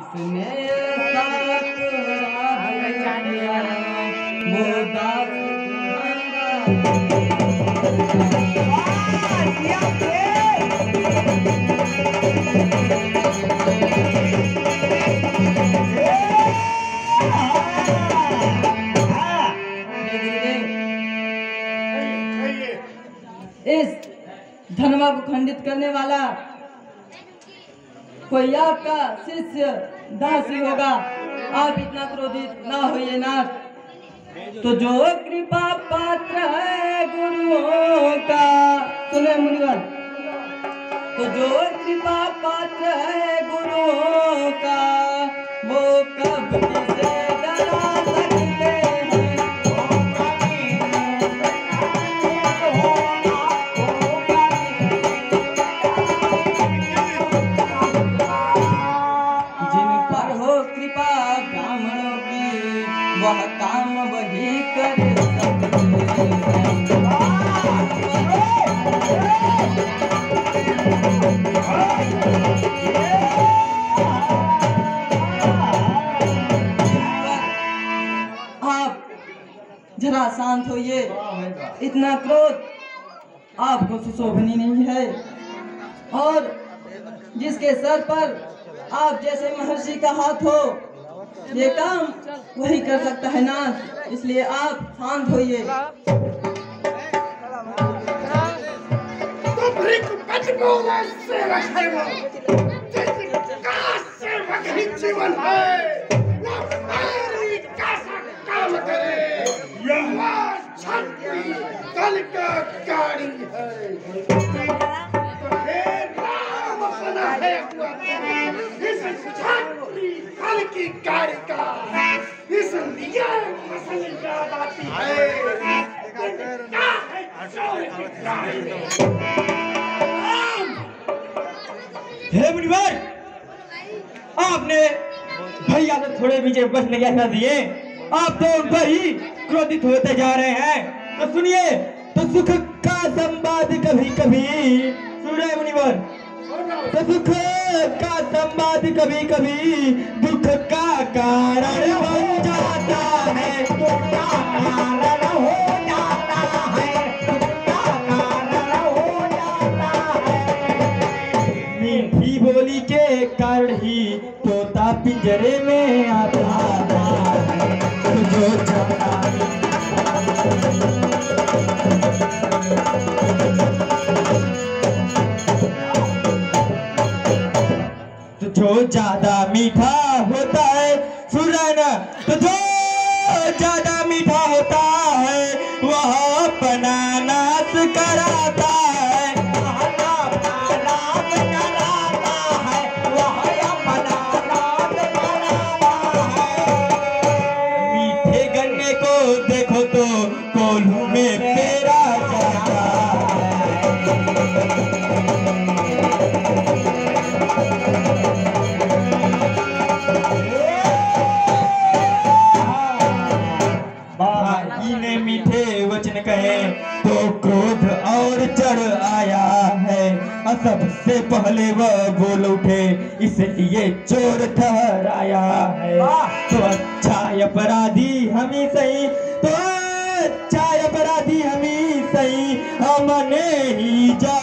जिसने साथ दिया वो दास इस धर्म को खंडित करने वाला कोई आपका शिष्य दासी होगा। आप इतना क्रोधित ना होइए नाथ। तो जो कृपा पात्र है गुरुओं का, सुने मुनिवर, तो जो कृपा पात्र है गुरुओं का वो कब किसे डरा सकते हैं। जिन पर हो कृपा ब्राह्मणों की वह काम वही कर सकते आप जरा शांत होइए। इतना क्रोध आपको सुशोभनीय नहीं है, और जिसके सर पर आप जैसे महर्षि का हाथ हो ये काम वही कर सकता है नाथ, इसलिए आप शांत होइए। जीवन है काम करे, यह छत्री कल का गाड़ी है। राम अपना है इस छत्री कल की गाड़ी का, इसलिए फसल याद आती है। हे मुनिवर, आपने भैया से थोड़े पीछे बचने की आज्ञा दिए, आप तो उन पर ही क्रोधित होते जा रहे हैं। तो सुनिए, तो सुख का संवाद कभी कभी, सुन रहे मुनिवर, तो सुख का संवाद कभी कभी दुख का कारण बन जाता है। दुख का कारण हो जाता है, दुख का कारण हो जाता है। मीठी बोली के कारण ही तोता पिंजरे में आता है। जो ज्यादा मीठा होता है, सुरन, तो जो ज्यादा मीठा होता है वह अपना नाश कराता है। मीठे गन्ने को देखो तो कोल्हू में पेरा जाता कहे तो क्रोध और चढ़ आया है। सबसे पहले वह बोल उठे, इसलिए चोर ठहराया है। तो अच्छा अपराधी हम ही सही, तो अच्छा अपराधी हम ही सही, हमने ही जा